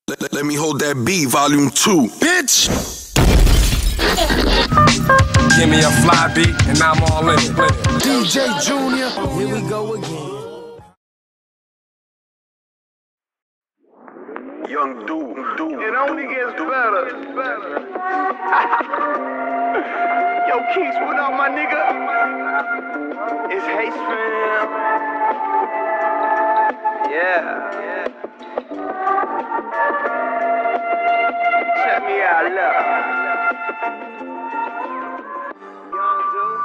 Let me hold that beat, volume 2, bitch. Give me a fly beat and I'm all in it. DJ Junior, here we go again. Young dude. It only gets better. Yo, Keeks, what up, my nigga? It's HazeFam. Yeah. Check me out, look. Young dude.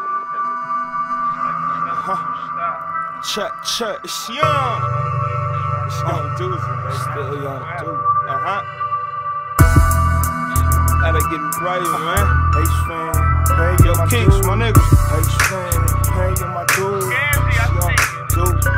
Check, it's young. It's young dude, still young dude. Gotta get it right, man. HazeFam, hey, yo, Keeks, my nigga. HazeFam, hey, yo, my dude. Young dude.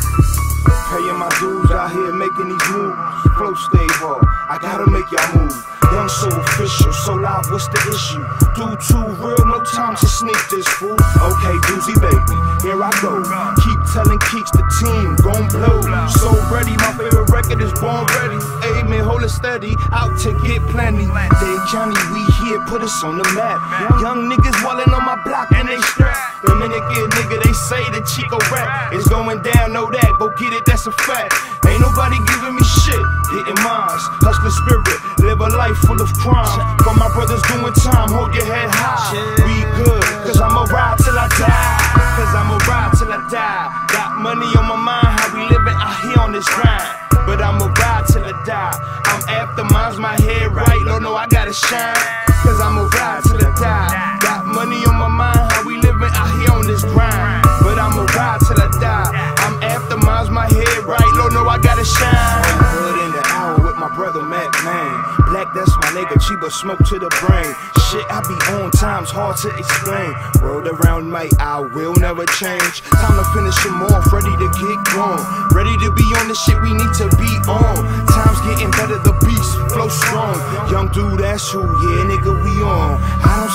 Paying my dues out here making these moves. Flow stay hard, I gotta make y'all move. Young so official, so loud, what's the issue? Dude too real, no time to sneak this fool. Okay, doozy baby, here I go. Keep telling Keeks the team gon' blow. So ready, my favorite record is Born Ready. Hey man, hold it steady, out to get plenty. Dade County, we here, put us on the map. Young niggas wallin' on my block and they strap. The minute get nigga, they say the Chico rap is going down, know that, go get it, that's a fact. Ain't nobody giving me shit, hitting mines, hustler spirit, live a life full of crime. For my brothers doing time, hold your head high. We good, cause I'ma ride till I die. Cause I'ma ride till I die. Got money on my mind, how we living out here on this grind. But I'ma ride till I die. I'm after mine's my head right, Lord know I gotta shine. Cause I'ma ride till I die. Got money on my mind, how we living out here on this grind. But I'ma ride till I die. I'm after mine's my head right, Lord know I gotta shine. Hood in the hour with my brother Mac, man. Black, that's my nigga, cheap but smoke to the brain. Shit, I be on times, hard to explain. World around me, I will never change. Time to finish him off, ready to get going. Ready to be on the shit we need to be on. Time's getting better, the beast flow strong. Young dude, that's who, yeah, nigga, we on. I don't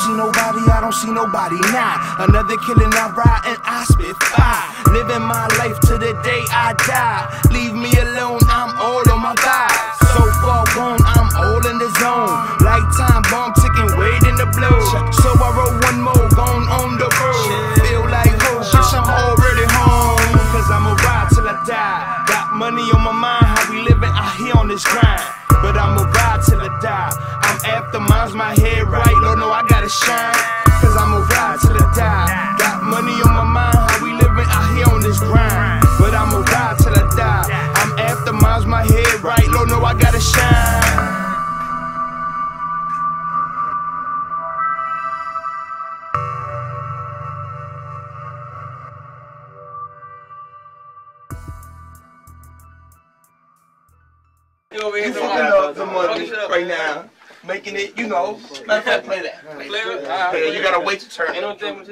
see nobody, nah. Another killing, I ride and I spit fire. Living my life to the day I die. Leave me alone, I'm all on my vibe. So far gone, I'm all in the zone. Lifetime bomb ticking, waiting to blow. So I roll one more, gone on the road. Feel like hope, bitch, I'm already home. Cause I'ma ride till I die. Got money on my mind, how we living out here on this grind. But I'ma ride till I die. I'm after mine's my head right, Lord know I gotta shine. Cause I'ma ride till I die. Got money on my mind, how we living out here on this grind. But I'ma ride till I die. I'm after mine's my head right, Lord know I gotta shine. You fucking up the money right now. Making it, you know. Matter of fact, play that. Yeah, you gotta wait to turn it.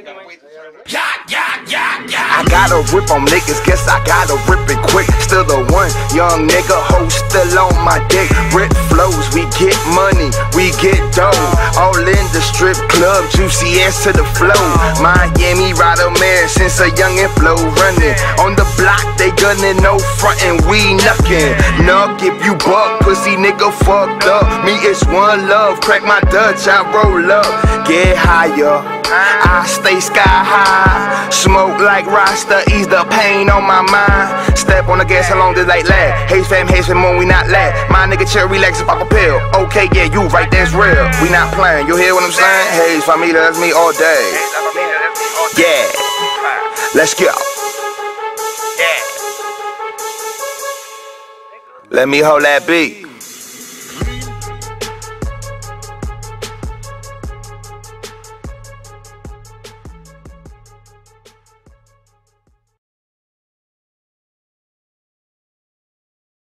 I gotta rip on niggas, guess I gotta rip it quick. Still the one young nigga, hoe still on my dick. Rip flows, we get money, we get dough. All in the strip club, juicy ass to the flow. Miami rider man since a youngin' flow running. On the block, they gunning, no frontin', we knuckin'. Nuck if you buck, pussy nigga fucked up. Me it's one love, crack my Dutch, I roll up. Get higher, I stay sky high. Smoke like Rasta, ease the pain on my mind. Step on the gas, how long did they last? HazeFam when we not laugh. My nigga chill, relax and pop a pill. Okay, yeah, you right, that's real. We not playing, you hear what I'm saying? HazeFam, that's me all day. Yeah, let's go. Let me hold that beat.